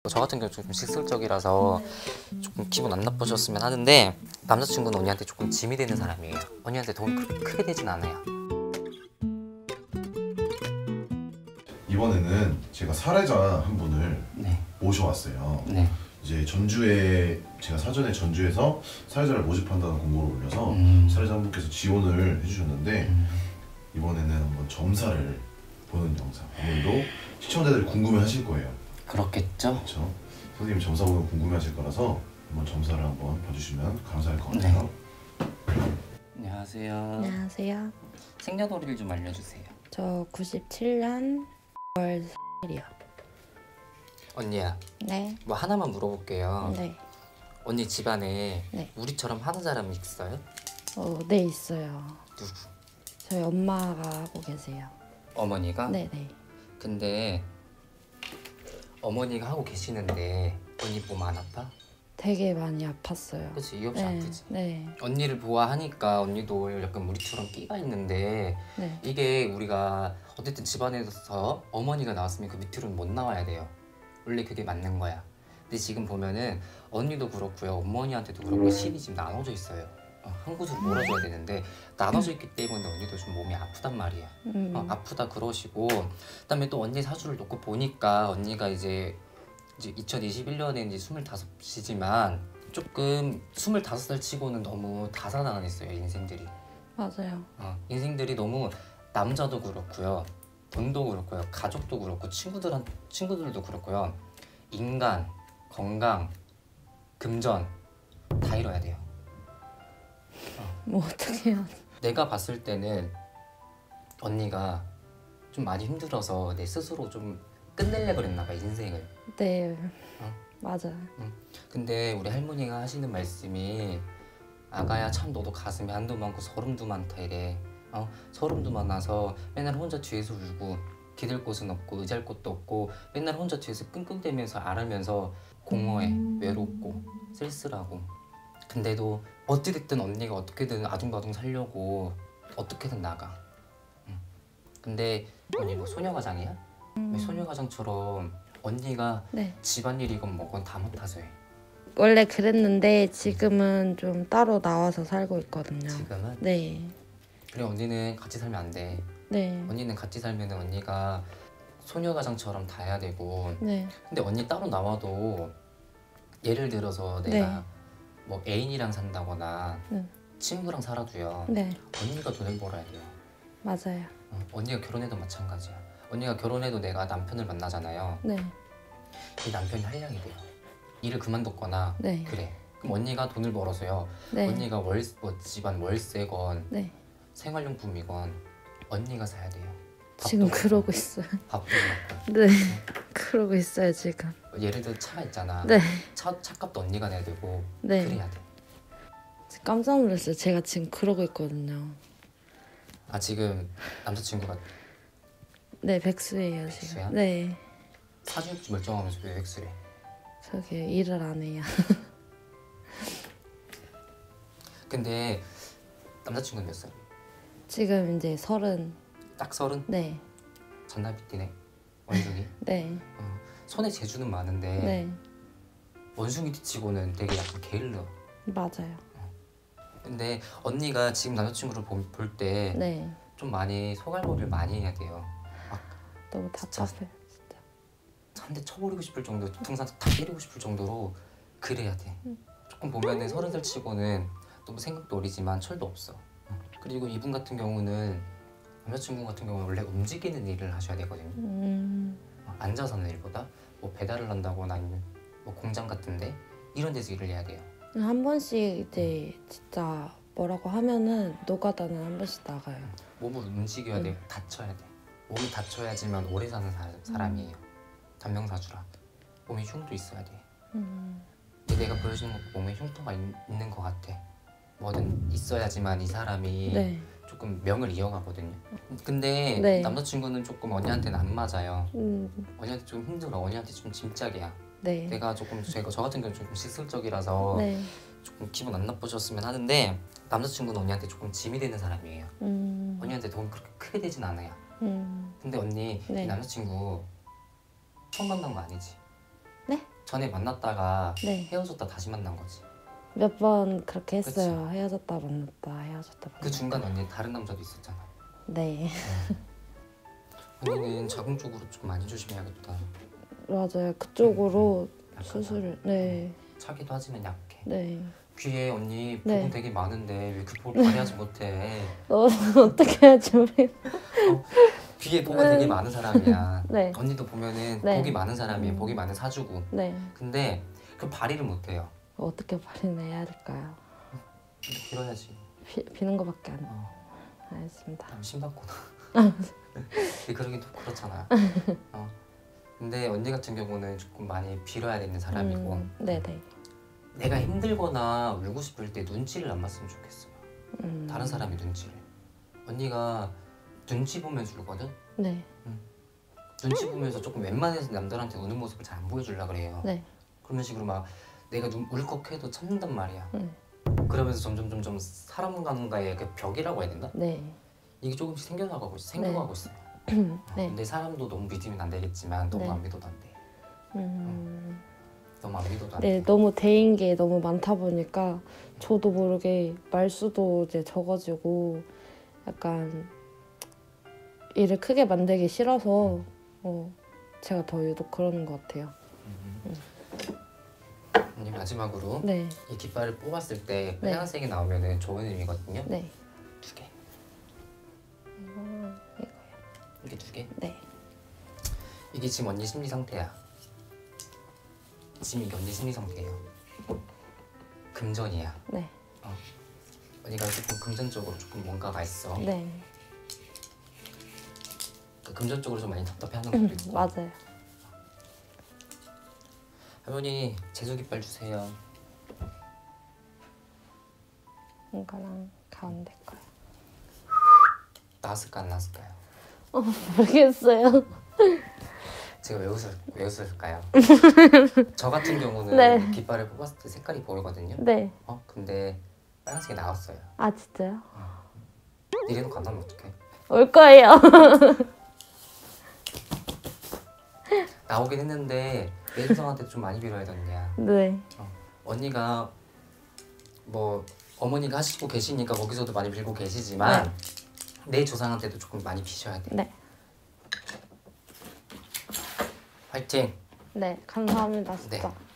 저 같은 경우 좀 식술적이라서 조금 기분 안 나쁘셨으면 하는데, 남자친구는 언니한테 조금 짐이 되는 사람이에요. 언니한테 도움이 그렇게 크게 되진 않아요. 이번에는 제가 사례자 한 분을 네. 모셔왔어요. 네. 이제 전주에 제가 사전에 전주에서 사례자를 모집한다는 공고를 올려서 사례자 한 분께서 지원을 해주셨는데 이번에는 한번 점사를 보는 영상. 아무래도 시청자들이 궁금해하실 거예요. 그렇겠죠? 그렇죠. 선생님 점사 보면 궁금해하실 거라서 한번 점사를 한번 봐주시면 감사할 것 같아요. 안녕하세요. 안녕하세요. 생년월일 좀 알려주세요. 저 97년 9월 4일이요. 언니야, 네. 뭐 하나만 물어볼게요. 네. 언니 집안에 네. 우리처럼 하는 사람 있어요? 네, 있어요. 누구? 저희 엄마가 하고 계세요. 어머니가? 네네. 근데 어머니가 하고 계시는데 언니 몸 안 아파? 되게 많이 아팠어요. 그치, 이없이 네. 아프지. 네. 언니를 보아하니까 언니도 약간 우리처럼 끼가 있는데, 네. 이게 우리가 어쨌든 집안에서 어머니가 나왔으면 그 밑으로는 못 나와야 돼요. 원래 그게 맞는 거야. 근데 지금 보면은 언니도 그렇고요, 어머니한테도 그렇고 실이 지금 나눠져 있어요. 한 곳으로 몰아줘야 되는데 나눠져 있기 때문에 언니도 좀 몸이 아프단 말이야. 아프다 그러시고, 그다음에 또 언니 사주를 놓고 보니까 언니가 이제 2021년에 이제 25이지만 조금 25살 치고는 너무 다사다난했어요, 인생들이. 맞아요. 인생들이 너무, 남자도 그렇고요, 돈도 그렇고요, 가족도 그렇고, 친구들도 그렇고요, 인간, 건강, 금전 다 잃어야 돼요. 뭐 어떻게 해요? 내가 봤을 때는 언니가 좀 많이 힘들어서 내 스스로 좀 끝내려고 그랬나 봐, 인생을. 네. 맞아요. 근데 우리 할머니가 하시는 말씀이, 아가야 참 너도 가슴이 한도 많고 서름도 많다 이래. 서름도 많아서 맨날 혼자 뒤에서 울고, 기댈 곳은 없고 의지할 곳도 없고 맨날 혼자 뒤에서 끙끙대면서 앓으면서 공허해, 외롭고 쓸쓸하고. 근데도 어찌됐든 언니가 어떻게든 아둥바둥 살려고 어떻게든 나가. 근데 언니 뭐 소녀가장이야? 왜 소녀가장처럼 언니가 네. 집안일이건 뭐건 다 맡아서 해? 원래 그랬는데 지금은 좀 따로 나와서 살고 있거든요. 지금은? 네. 그래, 언니는 같이 살면 안 돼. 네. 언니는 같이 살면 언니가 소녀가장처럼 다 해야 되고. 네. 근데 언니 따로 나와도, 예를 들어서 내가 뭐 애인이랑 산다거나 친구랑 살아도요, 네. 언니가 돈을 벌어야 돼요. 맞아요. 언니가 결혼해도 마찬가지야. 언니가 결혼해도 내가 남편을 만나잖아요. 네. 이 남편이 한량이 돼요. 일을 그만뒀거나. 네. 그래. 그럼 언니가 돈을 벌어서요, 네. 언니가 집안 월세건 네. 생활용품이건 언니가 사야 돼요. 지금 밥도 그러고 있어요. 밥도 먹고. 네. 그러고 있어요, 지금. 예를 들어 차가 있잖아. 네. 차값도 언니가 내야 되고. 네. 그래야 돼. 깜짝 놀랐어요. 제가 지금 그러고 있거든요. 지금 남자친구가 네, 백수예요, 백수야? 지금. 네. 사주육지 멀쩡하면서 왜 백수래? 저기 일을 안 해요. 근데 남자친구는 몇 살? 지금 이제 30. 딱 30? 네. 잔나비띠네. 원숭이. 네. 손에 재주는 많은데 네. 원숭이 뒤치고는 되게 약간 게을러. 맞아요. 근데 언니가 지금 남자친구를 볼 때 좀 네. 많이 소갈머리를 많이 해야 돼요. 너무 답답해요, 진짜. 한 대 쳐버리고 싶을 정도, 등산 다 때리고 싶을 정도로 그래야 돼. 조금 보면은 30살 치고는 너무 생각도 어리지만 철도 없어. 그리고 이분 같은 경우는, 남자친구 같은 경우는 원래 움직이는 일을 하셔야 되거든요. 앉아서 하는 일보다 뭐 배달을 한다거나 아니면 뭐 공장 같은데 이런 데서 일을 해야 돼요. 한 번씩 이제 진짜 뭐라고 하면은 노가다는 한 번씩 나가요. 몸을 움직여야 돼. 다쳐야 돼. 몸이 다쳐야지만 오래 사는 사람이에요. 단명사주라. 몸에 흉도 있어야 돼. 근데 내가 보여주는 것 몸에 흉터가 있는 것 같아. 뭐든 있어야지만 이 사람이 네. 조금 명을 이어가거든요. 근데 네. 남자친구는 조금 언니한테는 안 맞아요. 음. 언니한테 좀 힘들어. 언니한테 좀 짐짝이야. 네. 내가 조금, 저 같은 경우는 조금 식술적이라서 네. 조금 기분 안 나쁘셨으면 하는데, 남자친구는 언니한테 조금 짐이 되는 사람이에요. 언니한테 도움이 그렇게 크게 되진 않아요. 근데 언니, 네. 이 남자친구 처음 만난 거 아니지? 네? 전에 만났다가 네. 헤어졌다 다시 만난 거지. 몇 번 그렇게 했어요. 헤어졌다 만났다 헤어졌다 만났다. 그 중간 언니 다른 남자도 있었잖아. 네. 언니는 자궁쪽으로 좀 많이 조심해야겠다. 맞아요. 그쪽으로 약간 수술을. 네. 차기도 하지만 약해. 네. 귀에 언니 네. 부분 되게 많은데 왜 그 볼을 발휘하지 못해? 어떻게 해야지 우리. 귀에 복이 되게 많은 사람이야. 네. 언니도 보면은 네. 복이 많은 사람이에요. 복이 많은 사주고. 네. 근데 그 발휘를 못해요. 어떻게 발휘해야 될까요? 근데 빌어야지. 비는 거밖에 안. 어. 알겠습니다. 남 신받구나. 그러긴 또 그렇잖아. 근데 언니 같은 경우는 조금 많이 빌어야 되는 사람이고. 네네. 내가 힘들거나 울고 싶을 때 눈치를 안 봤으면 좋겠어요. 다른 사람이 눈치를. 언니가 눈치 보면서 울거든? 네. 눈치 보면서 조금 웬만해서 남들한테 우는 모습을 잘 안 보여주려고 그래요. 네. 그런 식으로 막 내가 울컥해도 참는단 말이야. 그러면서 점점 사람과의 그 벽이라고 해야 되나? 네. 이게 조금씩 생겨가고 있어요. 네. 근데 사람도 너무 믿으면 안 되겠지만 너무 네. 안 믿어도 안 돼. 너무 안 믿어도 안 네, 돼. 너무 대인 게 너무 많다 보니까 저도 모르게 말수도 이제 적어지고 약간 일을 크게 만들기 싫어서 제가 더 유독 그러는 것 같아요. 언니 마지막으로 네, 이 깃발을 뽑았을 때 네. 빨간색이 나오면은 좋은 의미거든요. 네. 2개. 이거요. 이게 2개? 네, 이게 지금 언니 심리 상태야. 지금 이게 언니 심리 상태예요. 금전이야. 네, 언니가 조금 금전적으로 조금 뭔가가 있어. 네. 그 금전적으로 좀 많이 답답해하는 것도 있고. 맞아요. 할머니 제주 깃발 주세요. 이거랑 가운데 거요. 나왔을까 안 나왔을까요? 모르겠어요. 제가 왜 웃을까요? 저 같은 경우는 네. 깃발을 뽑았을 때 색깔이 보이거든요. 네. 근데 빨간색이 나왔어요. 아 진짜요? 이래놓고 안 나오면 어떡해? 올 거예요. 나오긴 했는데 내 조상한테 좀 많이 빌어야 되냐. 네. 언니가 뭐 어머니가 하시고 계시니까 거기서도 많이 빌고 계시지만 내 조상한테도 조금 많이 비셔야 돼. 네. 화이팅! 네, 감사합니다 진짜. 네.